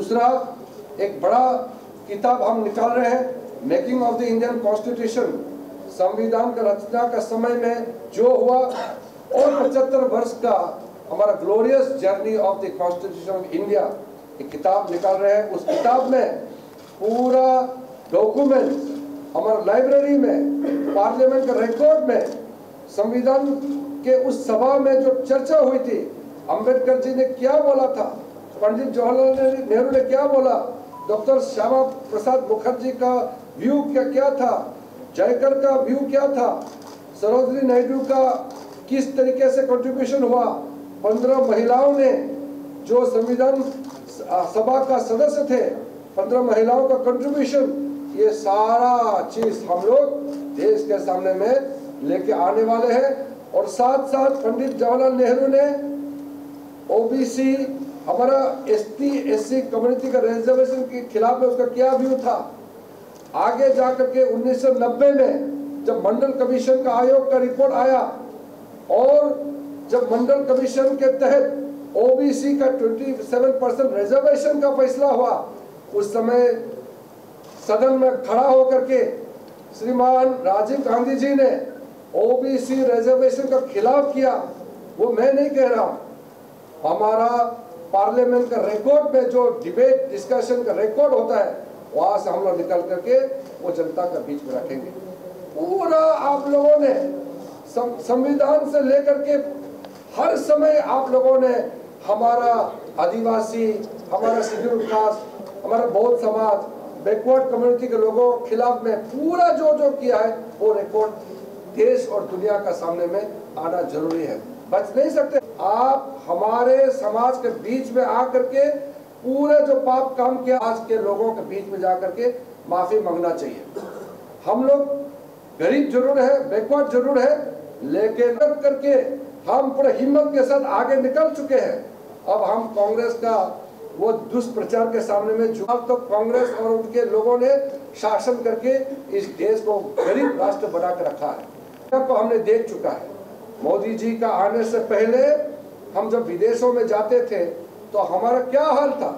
दूसरा एक बड़ा किताब हम निकाल रहे हैं, making of the Indian constitution, संविधान का रचना का समय में जो हुआ और 75 वर्ष का हमारा glorious journey of the constitution of India, एक किताब निकाल रहे हैं। उस किताब में पूरा डॉक्यूमेंट हमारा लाइब्रेरी में, पार्लियामेंट के रिकॉर्ड में, संविधान के उस सभा में जो चर्चा हुई थी, अंबेडकर जी ने क्या बोला था, पंडित जवाहरलाल नेहरू ने क्या बोला, डॉक्टर श्यामा प्रसाद मुखर्जी का व्यू क्या था, जयकर का व्यू क्या था, सरोजिनी नायडू का किस तरीके से कंट्रीब्यूशन हुआ, 15 महिलाओं ने जो संविधान सभा का सदस्य थे, 15 महिलाओं का कंट्रीब्यूशन, ये सारा चीज हम लोग देश के सामने में लेके आने वाले हैं। और साथ साथ पंडित जवाहरलाल नेहरू ने ओबीसी, हमारा एसटी एससी कम्युनिटी का रिजर्वेशन के खिलाफ में उसका क्या व्यू था। आगे जाकर के 1990 में जब मंडल कमीशन का आयोग का रिपोर्ट आया और जब मंडल कमीशन के तहत ओबीसी का 27% रिजर्वेशन का फैसला हुआ, उस समय सदन में खड़ा होकर के श्रीमान राजीव गांधी जी ने ओबीसी रिजर्वेशन का खिलाफ किया। वो मैं नहीं कह रहा, हमारा पार्लियामेंट का रिकॉर्ड में जो डिबेट डिस्कशन का रिकॉर्ड होता है, वहां से हम लोग निकल करके वो जनता के बीच में रखेंगे। पूरा आप लोगों ने संविधान से लेकर के हर समय आप लोगों ने हमारा आदिवासी, हमारा शेड्यूल कास्ट, हमारा बौद्ध समाज, बैकवर्ड कम्युनिटी के लोगों के खिलाफ में पूरा जो किया है, वो रिकॉर्ड देश और दुनिया का सामने में आना जरूरी है। बच नहीं सकते। आप हमारे समाज के बीच में आकर के पूरे जो पाप काम किया, आज के लोगों के बीच में जाकर के माफी मांगना चाहिए। हम लोग गरीब जरूर है, बैकवर्ड जरूर है, लेकिन करके हम पूरे हिम्मत के साथ आगे निकल चुके हैं। अब हम कांग्रेस का वो दुष्प्रचार के सामने में झुका, तो कांग्रेस और उनके लोगों ने शासन करके इस देश को गरीब राष्ट्र बना कर रखा है। को हमने देख चुका है। मोदी जी का आने से पहले हम जब विदेशों में जाते थे तो हमारा क्या हाल था।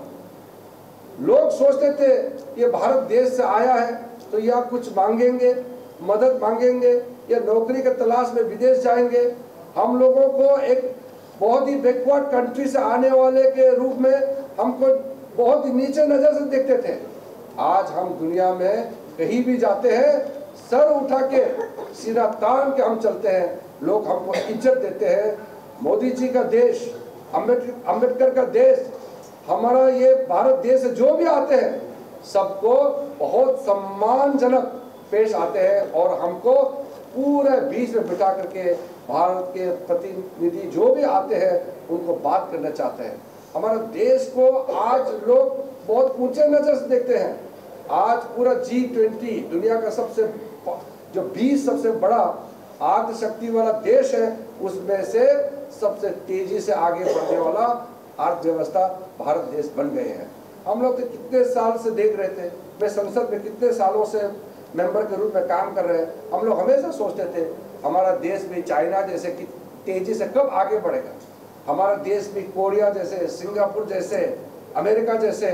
लोग सोचते थे ये भारत देश से आया है तो या कुछ मांगेंगे, मदद मांगेंगे, या नौकरी के तलाश में विदेश जाएंगे। हम लोगों को एक बहुत ही बैकवर्ड कंट्री से आने वाले के रूप में हमको बहुत ही नीचे नजर से देखते थे। आज हम दुनिया में कहीं भी जाते हैं, सर उठा के सीधा तान के हम चलते हैं, लोग हमको इज्जत देते हैं। मोदी जी का देश, अंबेडकर का देश, हमारा ये भारत देश जो भी आते हैं सबको बहुत सम्मानजनक पेश आते हैं और हमको पूरे बीच में बिठा करके भारत के प्रतिनिधि जो भी आते हैं उनको बात करना चाहते हैं। हमारा देश को आज लोग बहुत ऊंचे नजर से देखते हैं। आज पूरा G20 दुनिया का सबसे जो 20 सबसे बड़ा आर्थिक शक्ति वाला देश है, उसमें से सबसे तेजी से आगे बढ़ने वाला अर्थव्यवस्था भारत देश बन गए हैं। हम लोग तो कितने साल से देख रहे थे, मैं संसद में कितने सालों से मेंबर के रूप में काम कर रहे हैं। हम लोग हमेशा सोचते थे हमारा देश भी चाइना जैसे कि तेजी से कब आगे बढ़ेगा, हमारा देश भी कोरिया जैसे, सिंगापुर जैसे, अमेरिका जैसे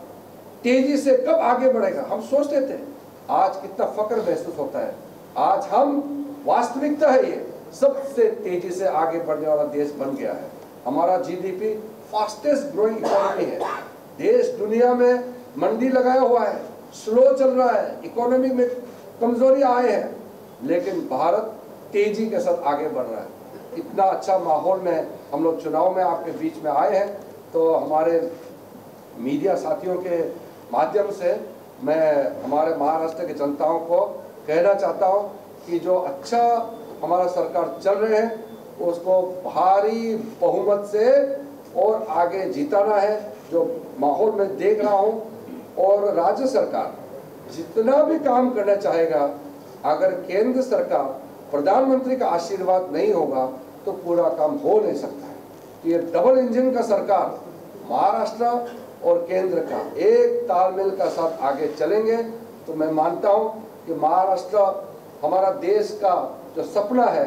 तेजी से कब आगे बढ़ेगा, हम सोचते थे। आज कितना फक्र महसूस होता है। आज हम, वास्तविकता है ये, सबसे तेजी से आगे बढ़ने वाला देश बन गया है। हमारा जीडीपी फास्टेस्ट ग्रोइंग इकोनॉमी है। देश दुनिया में मंदी लगाया हुआ है, स्लो चल रहा है, इकोनॉमी में कमजोरी आए हैं, लेकिन भारत तेजी के साथ आगे बढ़ रहा है। इतना अच्छा माहौल में हम लोग चुनाव में आपके बीच में आए हैं, तो हमारे मीडिया साथियों के माध्यम से मैं हमारे महाराष्ट्र की जनताओं को कहना चाहता हूं कि जो अच्छा हमारा सरकार चल रहे हैं उसको भारी बहुमत से और आगे जिताना है, जो माहौल में देख रहा हूं। और राज्य सरकार जितना भी काम करना चाहेगा, अगर केंद्र सरकार, प्रधानमंत्री का आशीर्वाद नहीं होगा तो पूरा काम हो नहीं सकता है। ये डबल इंजन का सरकार, महाराष्ट्र और केंद्र का एक तालमेल का साथ आगे चलेंगे तो मैं मानता हूं कि महाराष्ट्र हमारा देश का जो सपना है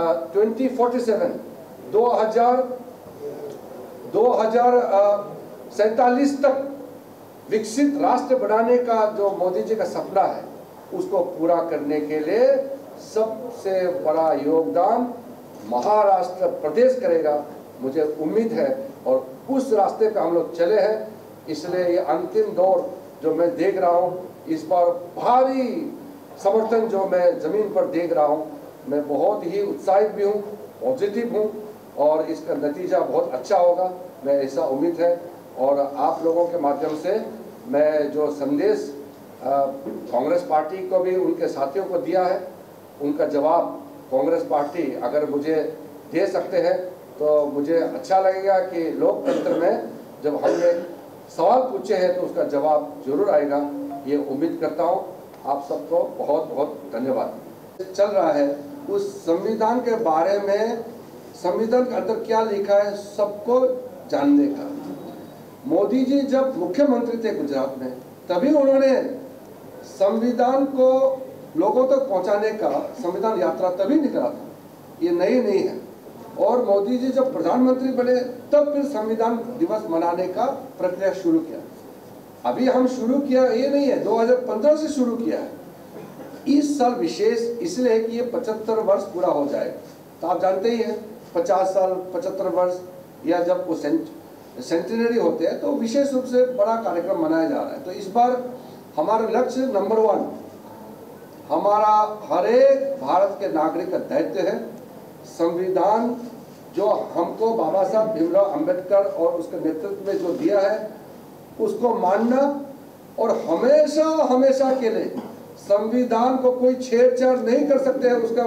2047 47 तक विकसित राष्ट्र बनाने का जो मोदी जी का सपना है, उसको पूरा करने के लिए सबसे बड़ा योगदान महाराष्ट्र प्रदेश करेगा, मुझे उम्मीद है। और उस रास्ते पे हम लोग चले हैं। इसलिए ये अंतिम दौर जो मैं देख रहा हूँ, इस बार भारी समर्थन जो मैं जमीन पर देख रहा हूँ, मैं बहुत ही उत्साहित भी हूँ, पॉजिटिव हूँ और इसका नतीजा बहुत अच्छा होगा, मैं ऐसा उम्मीद है। और आप लोगों के माध्यम से मैं जो संदेश कांग्रेस पार्टी को भी उनके साथियों को दिया है, उनका जवाब कांग्रेस पार्टी अगर मुझे दे सकते हैं तो मुझे अच्छा लगेगा कि लोकतंत्र में जब हमने सवाल पूछे हैं तो उसका जवाब जरूर आएगा, ये उम्मीद करता हूँ। आप सबको बहुत बहुत धन्यवाद। चल रहा है उस संविधान के बारे में, संविधान के अंदर क्या लिखा है सबको जानने का। मोदी जी जब मुख्यमंत्री थे गुजरात में, तभी उन्होंने संविधान को लोगों तक पहुंचाने का संविधान यात्रा तभी निकला था, ये नहीं है। और मोदी जी जब प्रधानमंत्री बने तब फिर संविधान दिवस मनाने का प्रक्रिया शुरू किया। अभी हम शुरू किया ये नहीं है, 2015 से शुरू किया है। इस साल विशेष इसलिए कि ये 75 वर्ष पूरा हो जाएगा। तो आप जानते ही हैं 50 साल 75 वर्ष या जब वो सेंटिनरी होते हैं तो विशेष रूप से बड़ा कार्यक्रम मनाया जा रहा है। तो इस बार हमारा लक्ष्य नंबर 1, हमारा हर एक भारत के नागरिक का दायित्व है संविधान जो हमको बाबा साहब भीमराव अंबेडकर और उसके नेतृत्व में जो दिया है उसको मानना, और हमेशा हमेशा के लिए संविधान को कोई छेड़छाड़ नहीं कर सकते हैं उसका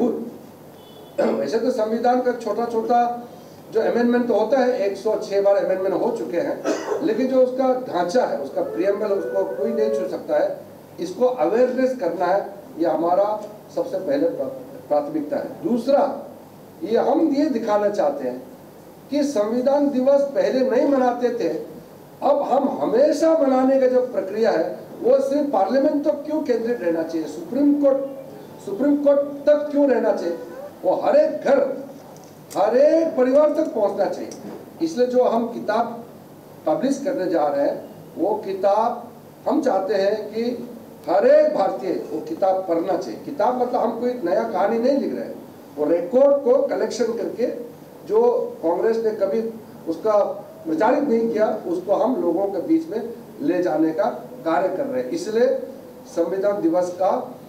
मूलभूत। वैसे तो संविधान का छोटा छोटा जो अमेंडमेंट तो होता है, 106 बार अमेंडमेंट हो चुके हैं, लेकिन जो उसका ढांचा है, उसका प्रियम्बल, उसको कोई नहीं छू सकता है। इसको अवेयरनेस करना है, ये हमारा सबसे पहले प्राथमिकता है। दूसरा, ये हम ये दिखाना चाहते हैं कि संविधान दिवस पहले नहीं मनाते थे, अब हम हमेशा मनाने का जो प्रक्रिया है वो सिर्फ पार्लियामेंट तक क्यों केंद्रित रहना चाहिए, सुप्रीम कोर्ट तक क्यों रहना चाहिए, वो हर एक घर हर एक परिवार तक पहुंचना चाहिए। इसलिए जो हम किताब पब्लिश करने जा रहे हैं वो किताब हम चाहते हैं कि हर एक भारतीय वो किताब पढ़ना चाहिए। किताब मतलब हम कोई नया कहानी नहीं लिख रहे हैं, वो रिकॉर्ड को कलेक्शन करके जो कांग्रेस ने कभी उसका प्रचारित नहीं किया उसको हम लोगों के बीच में ले जाने का कार्य कर रहे हैं। इसलिए संविधान दिवस का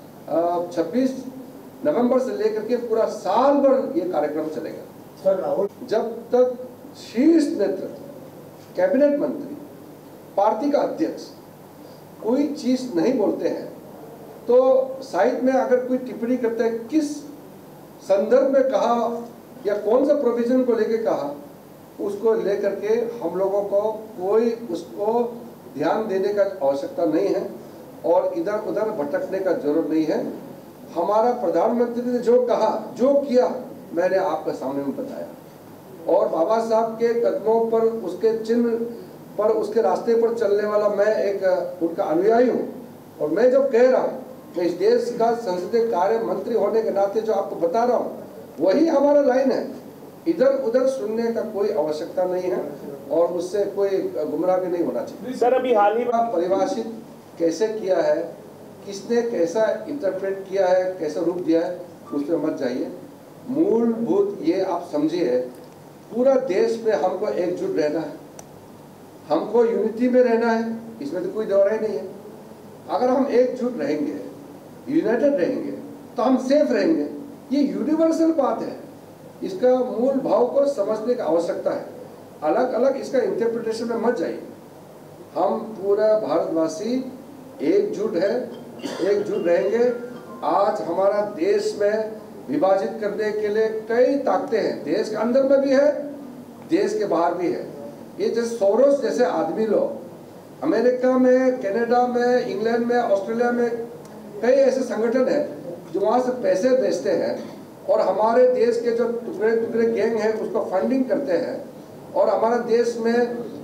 26 नवंबर से लेकर के पूरा साल भर ये कार्यक्रम चलेगा। जब तक शीर्ष नेतृत्व, कैबिनेट मंत्री, पार्टी का अध्यक्ष कोई चीज नहीं बोलते हैं तो साइड में अगर कोई टिप्पणी करते हैं किस संदर्भ में कहा या कौन सा प्रोविजन को लेके कहा, उसको लेकर के हम लोगों को कोई उसको ध्यान देने का आवश्यकता नहीं है और इधर उधर भटकने का जरूरत नहीं है। हमारा प्रधानमंत्री ने जो कहा, जो किया, मैंने आपके सामने में बताया। और बाबा साहब के कदमों पर, उसके चिन्ह पर, उसके रास्ते पर चलने वाला मैं एक उनका अनुयायी हूँ। और मैं जब कह रहा हूँ मैं इस देश का संसदीय कार्य मंत्री होने के नाते जो आपको बता रहा हूँ वही हमारा लाइन है। इधर उधर सुनने का कोई आवश्यकता नहीं है और उससे कोई गुमराह भी नहीं होना चाहिए। सर, अभी हाल ही में परिभाषित कैसे किया है, किसने कैसा इंटरप्रेट किया है, कैसा रूप दिया है, उस पर मत जाइए। मूलभूत ये आप समझिए, पूरा देश में हमको एकजुट रहना है, हमको यूनिटी में रहना है, इसमें तो कोई दौरा ही नहीं है। अगर हम एकजुट रहेंगे, यूनाइटेड रहेंगे तो हम सेफ रहेंगे। ये यूनिवर्सल बात है, इसका मूल भाव को समझने की आवश्यकता है। अलग अलग इसका इंटरप्रिटेशन में मत जाइए। हम पूरा भारतवासी एकजुट है, एकजुट रहेंगे। आज हमारा देश में विभाजित करने के लिए कई ताकतें हैं, देश के अंदर में भी है, देश के बाहर भी है। ये जैसे सोरोस जैसे आदमी लोग अमेरिका में, कनाडा में, इंग्लैंड में, ऑस्ट्रेलिया में कई ऐसे संगठन हैं जो वहाँ से पैसे भेजते हैं और हमारे देश के जो टुकड़े टुकड़े गैंग हैं उसको फंडिंग करते हैं और हमारे देश में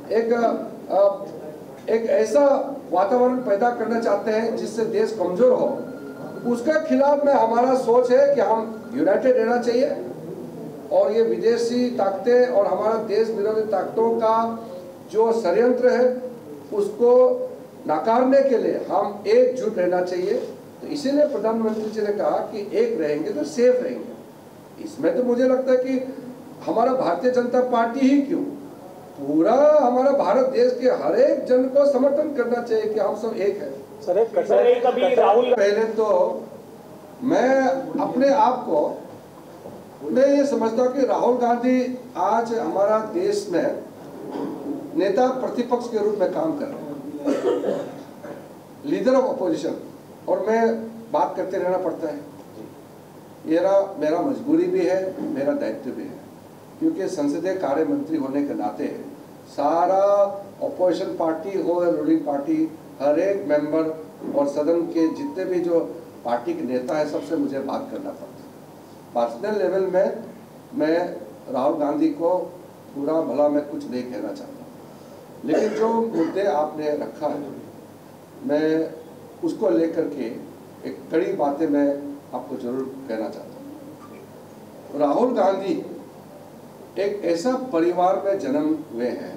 एक ऐसा वातावरण पैदा करना चाहते हैं जिससे देश कमजोर हो। उसके खिलाफ में हमारा सोच है कि हम यूनाइटेड रहना चाहिए और ये विदेशी ताकतें और हमारा देश विरोधी ताकतों का जो षड्यंत्र है उसको नकारने के लिए हम एकजुट रहना चाहिए। तो इसीलिए प्रधानमंत्री जी ने कहा कि एक रहेंगे तो सेफ रहेंगे। इसमें तो मुझे लगता है कि हमारा भारतीय जनता पार्टी ही क्यों, पूरा हमारा भारत देश के हर एक जन को समर्थन करना चाहिए कि हम सब एक है। सर कभी राहुल, पहले तो मैं अपने आप को मैं ये समझता हूँ कि राहुल गांधी आज हमारा देश में नेता प्रतिपक्ष के रूप में काम कर रहे हैं, लीडर ऑफ अपोजिशन, और मैं बात करते रहना पड़ता है। मेरा मजबूरी भी है, मेरा दायित्व भी है, क्योंकि संसदीय कार्य मंत्री होने के नाते सारा अपोजिशन पार्टी हो या रूलिंग पार्टी, हर एक मेंबर और सदन के जितने भी जो पार्टी के नेता है सबसे मुझे बात करना पड़ता है। पर्सनल लेवल में मैं राहुल गांधी को पूरा भला मैं कुछ नहीं कहना चाहता, लेकिन जो मुद्दे आपने रखा है मैं उसको लेकर के एक कड़ी बातें मैं आपको जरूर कहना चाहता हूँ। राहुल गांधी एक ऐसा परिवार में जन्म हुए हैं,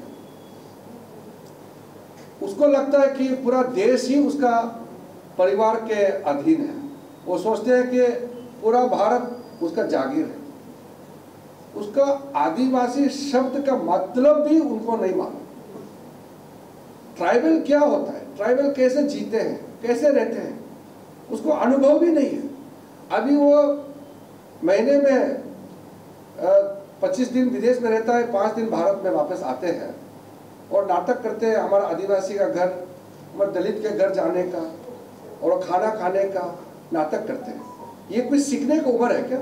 उसको लगता है कि पूरा देश ही उसका परिवार के अधीन है। वो सोचते हैं कि पूरा भारत उसका जागीर है। उसका आदिवासी शब्द का मतलब भी उनको नहीं मालूम। ट्राइबल क्या होता है, ट्राइबल कैसे जीते हैं, कैसे रहते हैं, उसको अनुभव भी नहीं है। अभी वो महीने में 25 दिन विदेश में रहता है, 5 दिन भारत में वापस आते हैं और नाटक करते हैं हमारा आदिवासी का घर, हमारे दलित के घर जाने का और खाना खाने का नाटक करते हैं। ये कुछ सीखने की उम्र है क्या?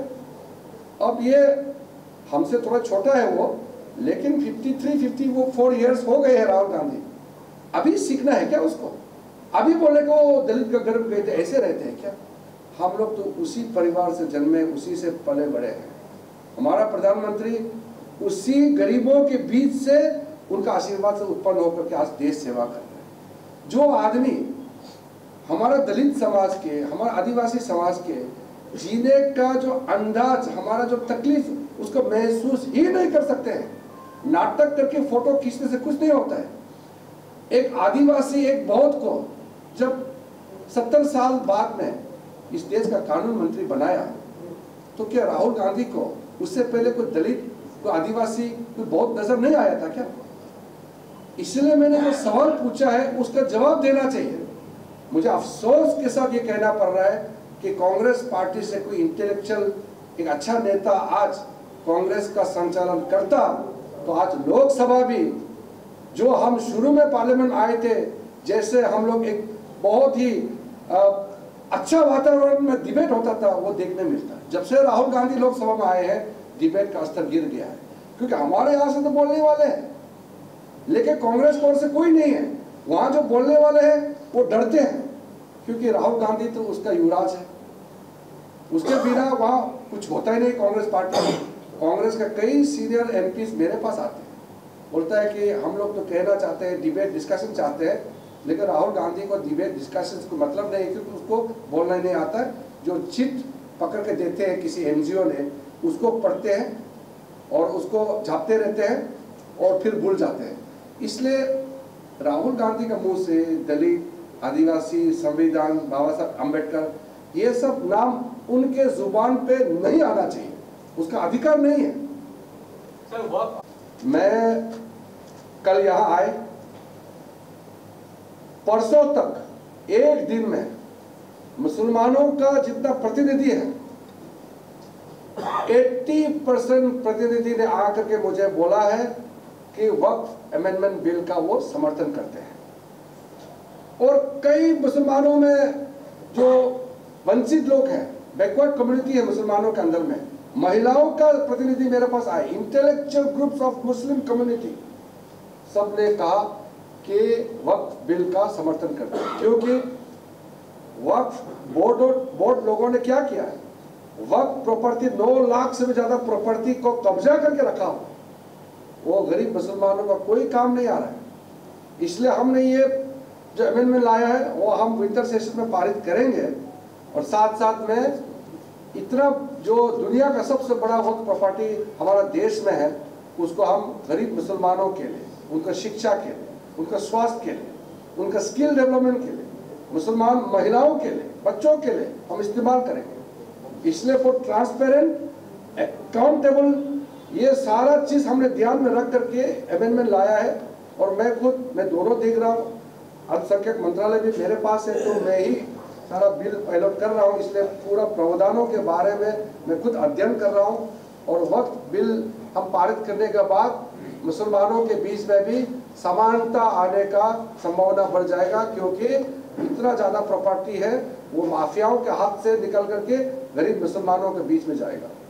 अब ये हमसे थोड़ा छोटा है वो, लेकिन 53-54 ईयर्स हो गए हैं राहुल गांधी। अभी सीखना है क्या उसको? अभी बोले को वो दलित का घर गए थे, ऐसे रहते हैं क्या? हम लोग तो उसी परिवार से जन्मे, उसी से पले बड़े हैं। हमारा प्रधानमंत्री उसी गरीबों के बीच से, उनका आशीर्वाद से उत्पन्न होकर के आज देश सेवा कर रहे हैं। जो आदमी हमारा दलित समाज के, हमारा आदिवासी समाज के जीने का जो अंदाज, हमारा जो तकलीफ, उसको महसूस ही नहीं कर सकते हैं। नाटक करके फोटो खींचने से कुछ नहीं होता है। एक आदिवासी, एक बौद्ध को जब 70 साल बाद में इस देश का कानून मंत्री बनाया, तो क्या राहुल गांधी को उससे पहले कोई दलित, कोई आदिवासी, कोई बौद्ध नजर नहीं आया था क्या? इसलिए मैंने जो सवाल पूछा है उसका जवाब देना चाहिए। मुझे अफसोस के साथ ये कहना पड़ रहा है कि कांग्रेस पार्टी से कोई इंटेलेक्चुअल, एक अच्छा नेता आज कांग्रेस का संचालन करता, तो आज लोकसभा भी, जो हम शुरू में पार्लियामेंट आए थे, जैसे हम लोग एक बहुत ही अच्छा वातावरण में डिबेट होता था, वो देखने मिलता है। जब से राहुल गांधी लोकसभा में आए हैं, डिबेट का स्तर गिर गया है, क्योंकि हमारे यहाँ से तो बोलने वाले हैं, लेकिन कांग्रेस की ओर से कोई नहीं है। वहां जो बोलने वाले हैं वो डरते हैं, क्योंकि राहुल गांधी तो उसका युवराज है, उसके बिना वहां कुछ होता ही नहीं कांग्रेस पार्टी में। कांग्रेस का कई सीनियर एमपीज मेरे पास आते हैं, बोलता है कि हम लोग तो कहना चाहते हैं, डिबेट डिस्कशन चाहते हैं, लेकिन राहुल गांधी को डिबेट डिस्कशन को मतलब नहीं है, क्योंकि उसको बोलना ही नहीं आता है। जो चिट पकड़ के देते हैं किसी एनजीओ ने, उसको पढ़ते हैं और उसको झापते रहते हैं और फिर भूल जाते हैं। इसलिए राहुल गांधी का मुंह से दलित, आदिवासी, संविधान, बाबा साहब अम्बेडकर, ये सब नाम उनके जुबान पे नहीं आना चाहिए, उसका अधिकार नहीं है। मैं कल यहाँ आए, परसों तक एक दिन में मुसलमानों का जितना प्रतिनिधि है, 80% प्रतिनिधि ने आकर के मुझे बोला है कि वक्फ अमेंडमेंट बिल का वो समर्थन करते हैं। और कई मुसलमानों में जो वंचित लोग हैं, बैकवर्ड कम्युनिटी है मुसलमानों के अंदर में, महिलाओं का प्रतिनिधि मेरे पास आए, intellectual groups of Muslim community, सब ने कहा कि वक्फ बिल का समर्थन करते हैं। क्योंकि वक्फ बोर्ड लोगों ने क्या किया है, वक्फ प्रॉपर्टी 9 लाख से भी ज्यादा प्रॉपर्टी को कब्जा करके रखा हो, वो गरीब मुसलमानों का कोई काम नहीं आ रहा है। इसलिए हमने ये जो अमेंडमेंट लाया है वो हम विंटर सेशन में पारित करेंगे, और साथ साथ में इतना जो दुनिया का सबसे बड़ा वक्फ प्रॉपर्टी हमारा देश में है, उसको हम गरीब मुसलमानों के लिए उनका शिक्षा के लिए, उनका स्वास्थ्य के लिए, उनका स्किल डेवलपमेंट के लिए, मुसलमान महिलाओं के लिए, बच्चों के लिए हम इस्तेमाल करेंगे। इसलिए फॉर ट्रांसपेरेंट अकाउंटेबल ये सारा चीज हमने ध्यान में रख करके अमेंडमेंट लाया है। और मैं दोनों देख रहा हूँ, अल्पसंख्यक मंत्रालय भी मेरे पास है, तो मैं ही सारा बिल पायलट कर रहा हूँ। इसलिए पूरा प्रावधानों के बारे में मैं खुद अध्ययन कर रहा हूँ। और वक्त बिल हम पारित करने के बाद मुसलमानों के बीच में भी समानता आने का संभावना बढ़ जाएगा, क्योंकि इतना ज़्यादा प्रॉपर्टी है वो माफियाओं के हाथ से निकल करके गरीब मुसलमानों के बीच में जाएगा।